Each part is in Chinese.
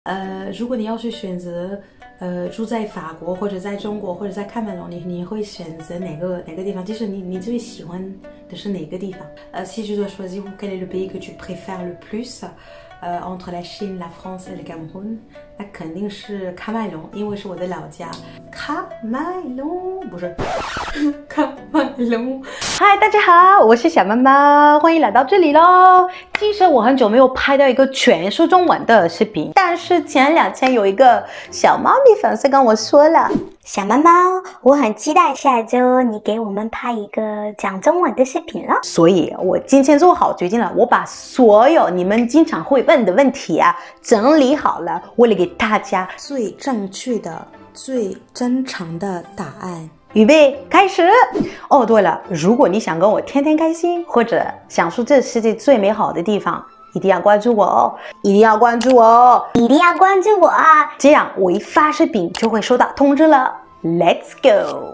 如果你要去选择，住在法国或者在中国或者在喀麦隆，你会选择哪个地方？就是你最喜欢的是哪个地方？Si tu dois choisir quel est le pays que tu préfères le plus entre la Chine, la France et le Cameroun， 那肯定是喀麦隆，因为是我的老家。喀麦隆不是喀麦隆。嗨，大家好，我是小猫猫，欢迎来到这里咯。其实我很久没有拍到一个全说中文的视频，但是前2天有一个小猫咪粉丝跟我说了， 小猫猫，我很期待下周你给我们拍一个讲中文的视频了。 所以我今天做好决定了，我把所有你们经常会问的问题啊整理好了，为了给大家最正确的、最真诚的答案。预备开始哦！对了，如果你想跟我天天开心，或者享受这世界最美好的地方，一定要关注我哦！一定要关注我哦！ 一定要关注我啊！ 这样我一发视频就会收到通知了。Let's go！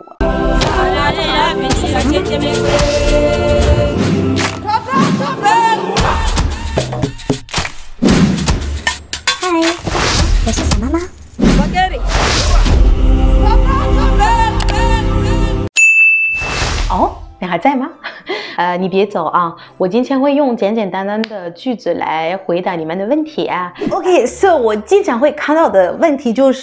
嗨，我是小猫猫。 哦，你还在吗？你别走啊！我今天会用简简单单的句子来回答你们的问题啊。OK，so 我经常会看到的问题就是，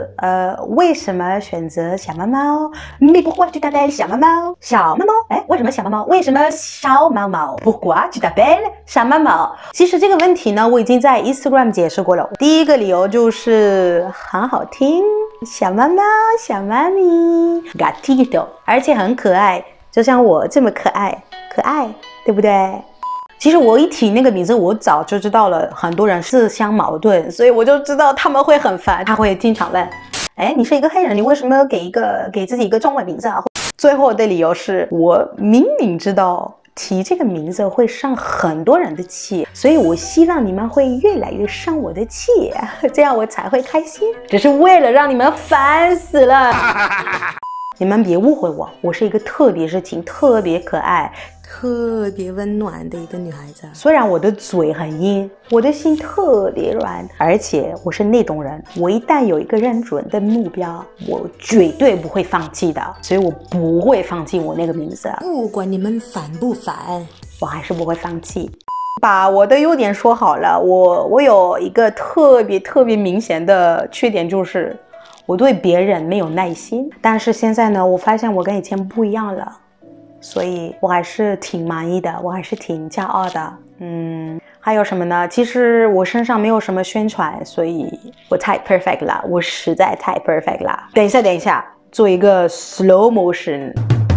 为什么选择小猫猫？Mais pourquoi tu t'appelles小猫猫？小猫猫，哎，为什么小猫猫？为什么小猫猫 ？Pourquoi tu t'appelles小猫猫？其实这个问题呢，我已经在 Instagram 解释过了。第一个理由就是很好听，小猫猫、小猫咪 ，gatito， 而且很可爱。就像我这么可爱，对不对？其实我一提那个名字，我早就知道了，很多人自相矛盾，所以我就知道他们会很烦，他会经常问，哎，你是一个黑人，你为什么给自己一个中文名字啊？最后的理由是我明明知道提这个名字会伤很多人的气，所以我希望你们会越来越伤我的气，这样我才会开心，只是为了让你们烦死了。你们别误会我，我是一个特别热情、特别可爱、特别温暖的一个女孩子。虽然我的嘴很硬，我的心特别软，而且我是那种人，我一旦有一个认准的目标，我绝对不会放弃的，所以我不会放弃我那个名字。不管你们烦不烦，我还是不会放弃。把我的优点说好了，我有一个特别明显的缺点，就是我对别人没有耐心，但是现在呢，我发现我跟以前不一样了，所以我还是挺满意的，我还是挺骄傲的。还有什么呢？其实我身上没有什么宣传，所以我太 perfect 了，我实在太 perfect 了。等一下，做一个 slow motion。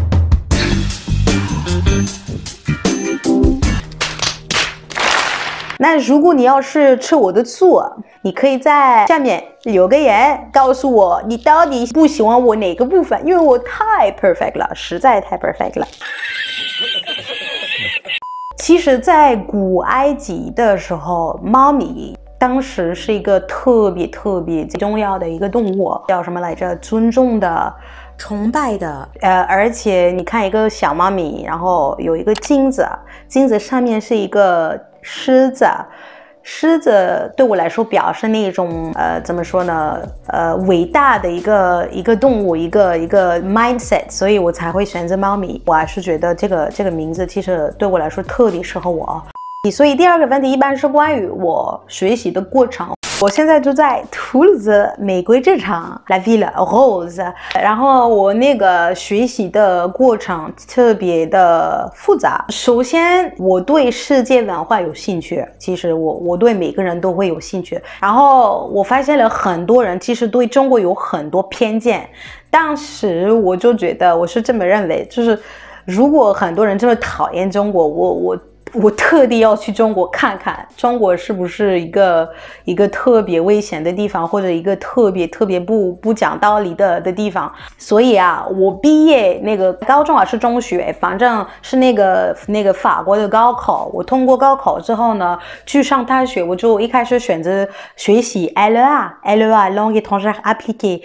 那如果你要是吃我的醋，你可以在下面留个言，告诉我你到底不喜欢我哪个部分，因为我太 perfect 了，实在太 perfect 了。其实在古埃及的时候，猫咪当时是一个特别重要的一个动物，叫什么来着？尊重的、崇拜的。而且你看一个小猫咪，然后有一个镜子，镜子上面是一个狮子，狮子对我来说表示那种怎么说呢？伟大的一个动物，一个 mindset， 所以我才会选择猫咪。我还是觉得这个名字其实对我来说特别适合我。所以第二个问题一般是关于我学习的过程。我现在就在图卢兹玫瑰之城 La Ville Rose， 然后我那个学习的过程特别的复杂。首先我对世界文化有兴趣，其实我对每个人都会有兴趣，然后我发现了很多人其实对中国有很多偏见，当时我就觉得，我是这么认为，就是如果很多人这么讨厌中国，我特地要去中国看看，中国是不是一个特别危险的地方，或者一个特别不讲道理的地方。所以啊，我毕业那个高中还是中学，反正是那个法国的高考。我通过高考之后呢，去上大学，我就一开始选择学习 LEA Langue étrangère appliquée。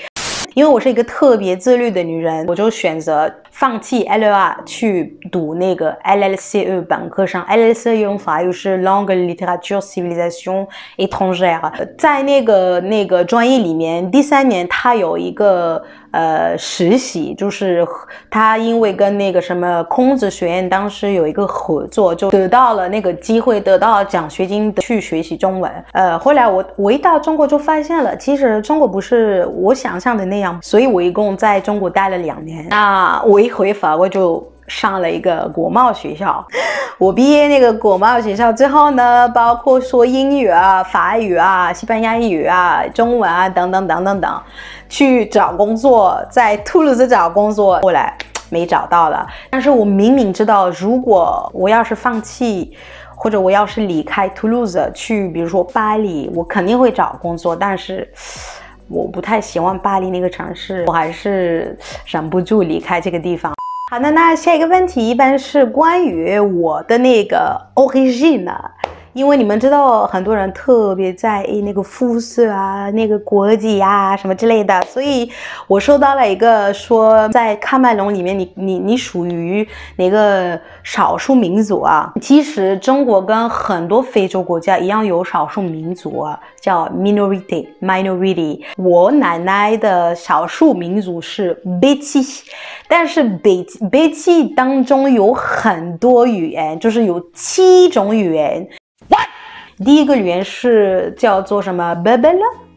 因为我是一个特别自律的女人，我就选择放弃 LEA 去读那个 LLCE 本科生。LLCE 用法语是 Langue Littérature Civilisation Étrangère， 在那个专业里面，第3年它有一个实习，就是他因为跟那个什么孔子学院当时有一个合作，就得到了那个机会，得到奖学金去学习中文。后来我一到中国就发现了，其实中国不是我想象的那样，所以我一共在中国待了2年。那我一回法国就上了一个国贸学校。我毕业那个国贸学校之后呢，包括说英语啊、法语啊、西班牙语啊、中文啊等等等等等，去找工作，在图卢兹找工作，后来没找到了。但是我明明知道，如果我要是放弃，或者我要是离开图卢兹去，比如说巴黎，我肯定会找工作，但是我不太喜欢巴黎那个城市，我还是忍不住离开这个地方。好的，那下一个问题一般是关于我的那个 origine， 因为你们知道很多人特别在意那个肤色啊、那个国籍啊什么之类的，所以我收到了一个说在喀麦隆里面你属于哪个少数民族啊？其实中国跟很多非洲国家一样有少数民族啊，叫 minority。我奶奶的少数民族是贝基，但是贝基当中有很多语言，就是有7种语言。第一个语言是叫做什么 Babel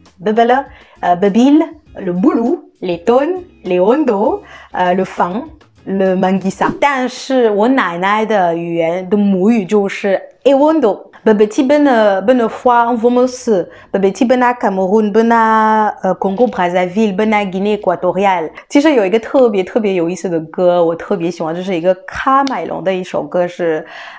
Babil le Boulou le Ton le Hondo le Fang le Mangisa， 但是我奶奶的语言的母语就是 Ewondo。Babeti ben fois en Vomos, Babeti ben Cameroun, ben Congo Brazzaville, ben Guinée équatoriale。其实有一个特别有意思的歌，我特别喜欢，这是一个喀麦隆的一首歌，是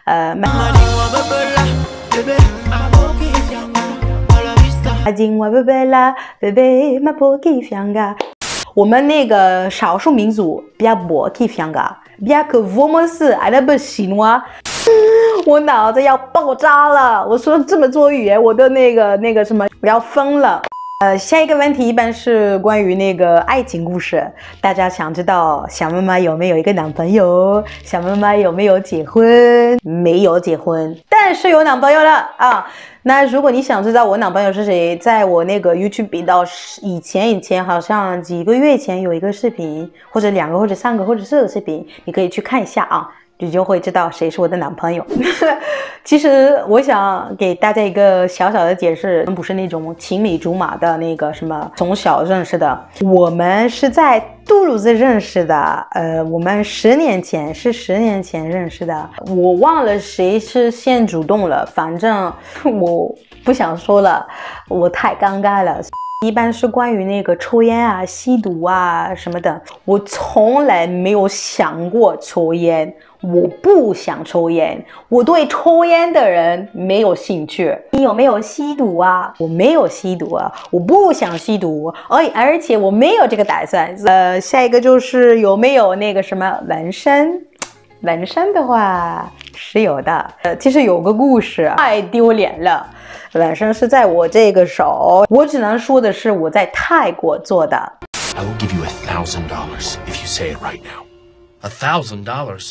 我们那个少数民族比较薄地方啊，比较可我们是爱那不行哇。我脑子要爆炸了！我说这么多语言，我的那个什么，我要疯了。下一个问题一般是关于那个爱情故事，大家想知道小妈妈有没有一个男朋友，小妈妈有没有结婚？没有结婚，但是有男朋友了啊。那如果你想知道我男朋友是谁，在我那个 YouTube 频道以前好像几个月前有一个视频，或者2个或者3个或者4个视频，你可以去看一下啊。你就会知道谁是我的男朋友。其实我想给大家一个小小的解释，不是那种青梅竹马的那个什么从小认识的，我们是在杜鲁兹认识的。我们10年前认识的，我忘了谁是先主动了，反正我不想说了，我太尴尬了。一般是关于那个抽烟啊、吸毒啊什么的，我从来没有想过抽烟，我不想抽烟，我对抽烟的人没有兴趣。你有没有吸毒啊？我没有吸毒啊，我不想吸毒，而且我没有这个打算。下一个就是有没有那个什么纹身？纹身的话是有的，其实有个故事太丢脸了。纹身是在我这个手，我只能说的是我在泰国做的。 I will give you $1,000 if you say it right now. $1,000?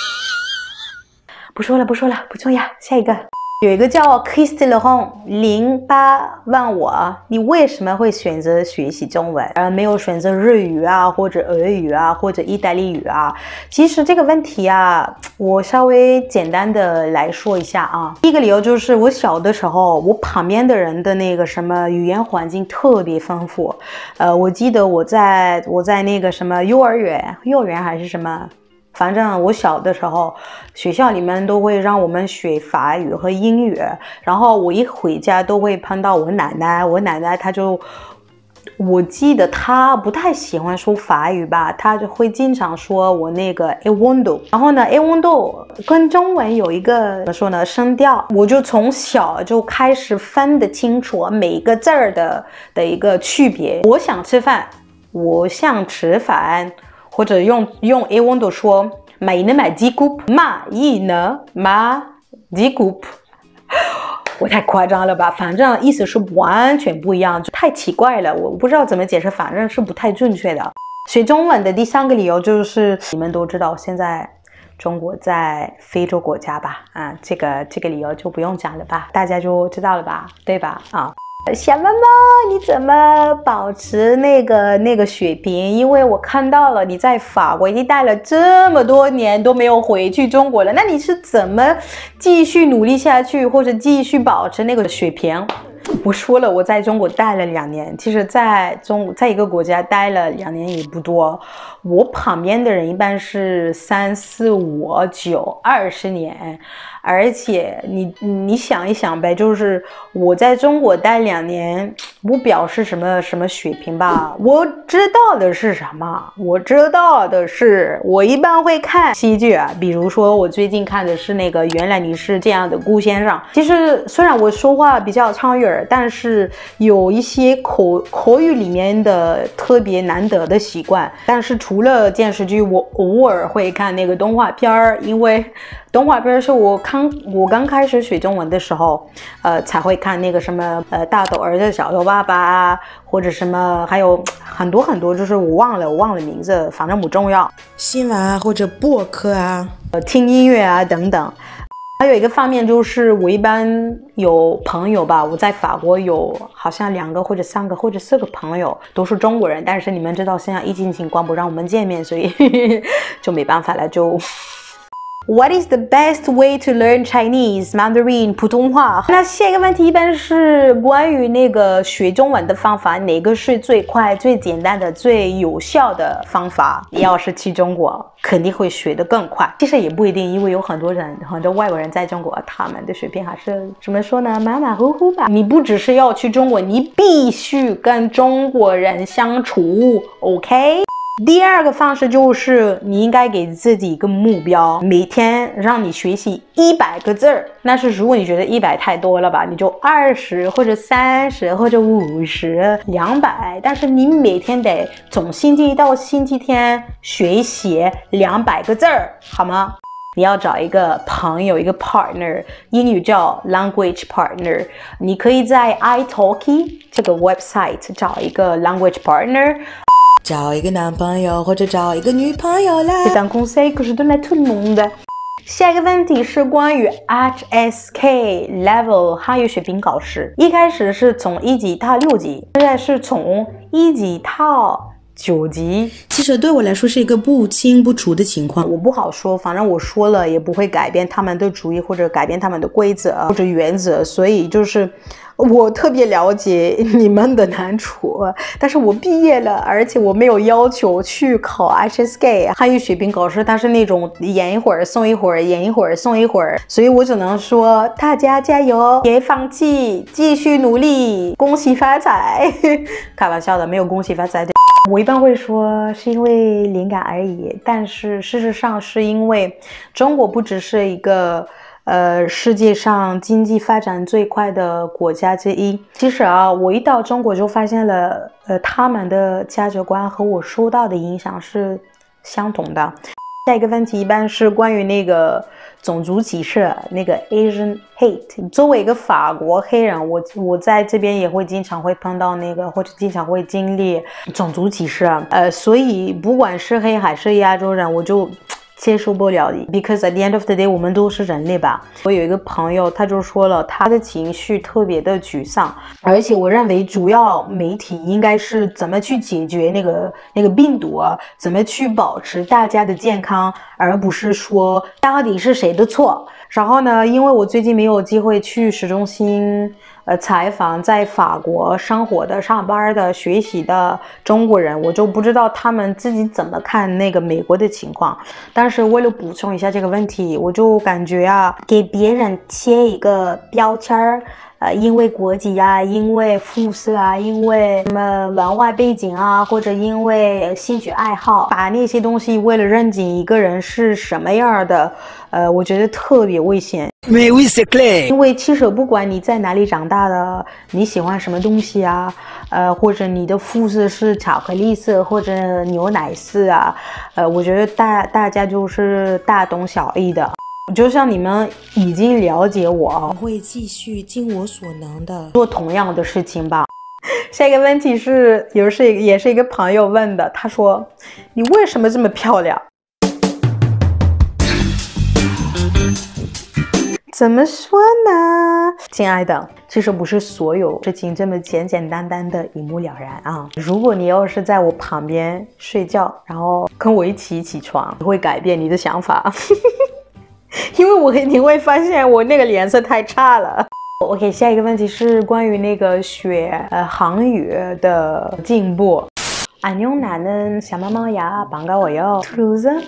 不说了，不重要。下一个，有一个叫 Christy Lehon 08问我，你为什么会选择学习中文，而没有选择日语啊，或者俄语啊，或者意大利语啊？其实这个问题啊，我稍微简单的来说一下啊。第一个理由就是我小的时候，我旁边的人的那个什么语言环境特别丰富。我记得我在那个什么幼儿园还是什么。反正我小的时候，学校里面都会让我们学法语和英语，然后我一回家都会碰到我奶奶她就，我记得她不太喜欢说法语吧，她就会经常说我那个 Ewondo， 然后呢 Ewondo 跟中文有一个怎么说呢声调，我就从小就开始分得清楚每个字儿的一个区别。我想吃饭，我想吃饭。或者用 Ewondo 说买呢买几股，买呢买几股。 我太夸张了吧？反正意思是完全不一样，就太奇怪了，我不知道怎么解释，反正是不太正确的。学中文的第3个理由就是你们都知道，现在中国在非洲国家吧？这个理由就不用讲了吧，大家就知道了吧，对吧？小猫猫，你怎么保持那个水平？因为我看到了你在法国已经待了这么多年都没有回去中国了，那你是怎么继续努力下去，或者继续保持那个水平？我说了，我在中国待了2年，其实在一个国家待了2年也不多。我旁边的人一般是3、4、5、9、20年，而且你想一想呗，就是我在中国待2年，不表示什么水平吧？我知道的是什么？我知道的是，我一般会看戏剧啊，比如说我最近看的是那个《原来你是这样的顾先生》。其实虽然我说话比较腔语，但是有一些口语里面的特别难得的习惯。但是除了电视剧，我偶尔会看那个动画片儿，因为动画片是我刚开始学中文的时候，才会看那个什么大头儿子小头爸爸啊，或者什么，还有很多，就是我忘了名字，反正不重要。 新闻啊，或者播客啊， 听音乐啊等等。还有一个方面就是我一般有朋友吧，我在法国有好像2个或者3个或者4个朋友都是中国人，但是你们知道现在疫情情况不让我们见面，所以就没办法了，就。What is the best way to learn Chinese Mandarin 普通话？那下一个问题一般是关于那个学中文的方法，哪个是最快、最简单的、最有效的方法？你要是去中国，肯定会学得更快。其实也不一定，因为有很多外国人在中国，他们的水平还是怎么说呢，马马虎虎吧。你不只是要去中国，你必须跟中国人相处 ，OK？第2个方式就是你应该给自己一个目标，每天让你学习100个字儿。那是如果你觉得100太多了吧，你就20或者30或者50、200，但是你每天得从星期一到星期天学习200个字儿，好吗？你要找一个朋友，一个 partner， 英语叫 language partner。你可以在 italki 这个 website 找一个 language partner。 找一个男朋友或者找一个女朋友啦。 C'est un conseil que je donne à tout le monde。下一个问题是关于 HSK Level 汉语水平考试，一开始是从1级到6级，现在是从1级到9级。 其实对我来说是一个不清不楚的情况， 我不好说，反正我说了也不会改变他们的主意或者改变他们的规则或者原则，所以就是我特别了解你们的难处，但是我毕业了，而且我没有要求去考 HSK 汉语水平考试，它是那种演一会儿送一会儿，演一会儿送一会儿，所以我只能说大家加油，别放弃，继续努力，恭喜发财。开玩笑的，没有恭喜发财的。我一般会说是因为灵感而已，但是事实上是因为中国不只是一个世界上经济发展最快的国家之一。其实啊，我一到中国就发现了，他们的价值观和我受到的影响是相同的。下一个问题一般是关于那个种族歧视，那个 Asian hate。作为一个法国黑人，我在这边也会经常会碰到那个，或者经常会经历种族歧视。所以不管是黑还是亚洲人，我就接受不了 ，because at the end of the day， 我们都是人类吧。我有一个朋友，他就说了，他的情绪特别的沮丧，而且我认为主要媒体应该是怎么去解决那个病毒啊，怎么去保持大家的健康，而不是说到底是谁的错。然后呢，因为我最近没有机会去市中心采访在法国生活的、上班的、学习的中国人，我就不知道他们自己怎么看那个美国的情况。但是为了补充一下这个问题，我就感觉啊， 给别人贴一个标签儿，因为国籍啊，因为肤色啊，因为什么文化背景啊，或者因为兴趣爱好， 把那些东西为了认定一个人是什么样的，我觉得特别危险。因为其实不管你在哪里长大的，你喜欢什么东西啊，或者你的肤色是巧克力色或者牛奶色啊，我觉得大家就是大同小异的。 就像你们已经了解我， 我会继续尽我所能的做同样的事情吧。下一个问题是，也是一个朋友问的，他说：“你为什么这么漂亮？”怎么说呢，亲爱的，其实不是所有事情这么简简单单的一目了然啊。如果你要是在我旁边睡觉，然后跟我一起起床，会改变你的想法，因为你会发现我那个脸色太差了。OK， 下一个问题是关于那个学韩语的进步。안녕 나는 샤마마야 반가워요. 트루즈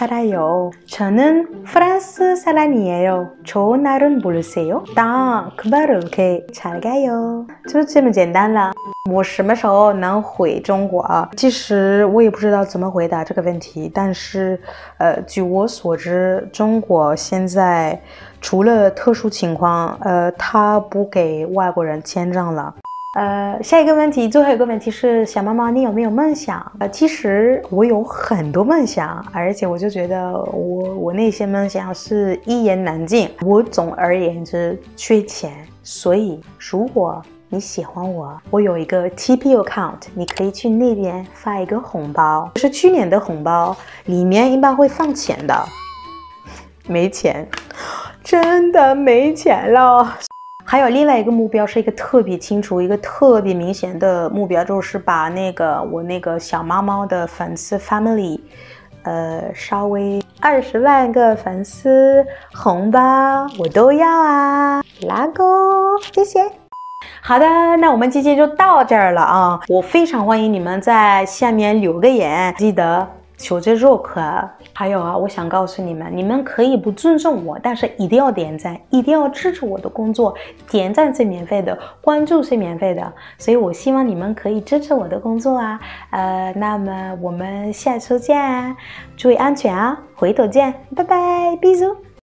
살아요. 저는 프랑스 사람이에요. 좋은 날은 모르세요? 딱 그 말을 이렇게 잘 가요. 就这么简单了。我什么时候能回中国啊？其实我也不知道怎么回答这个问题，但是据我所知，中国现在除了特殊情况，他不给外国人签证了。下一个问题，最后一个问题是，小妈妈，你有没有梦想？其实我有很多梦想，而且我就觉得我那些梦想是一言难尽。我总而言之缺钱，所以如果你喜欢我有一个 TP account， 你可以去那边发一个红包，就是去年的红包，里面一般会放钱的。没钱，真的没钱了。还有另外一个目标是一个特别清楚、一个特别明显的目标，就是把我那个小猫猫的粉丝 family， 稍微20万个粉丝红包我都要啊，拉钩，谢谢。好的，那我们今天就到这儿了啊！我非常欢迎你们在下面留个言，记得求着 rock。还有啊，我想告诉你们，你们可以不尊重我，但是一定要点赞，一定要支持我的工作。点赞是免费的，关注是免费的，所以我希望你们可以支持我的工作啊。那么我们下周见，注意安全啊，回头见，拜拜，bisous。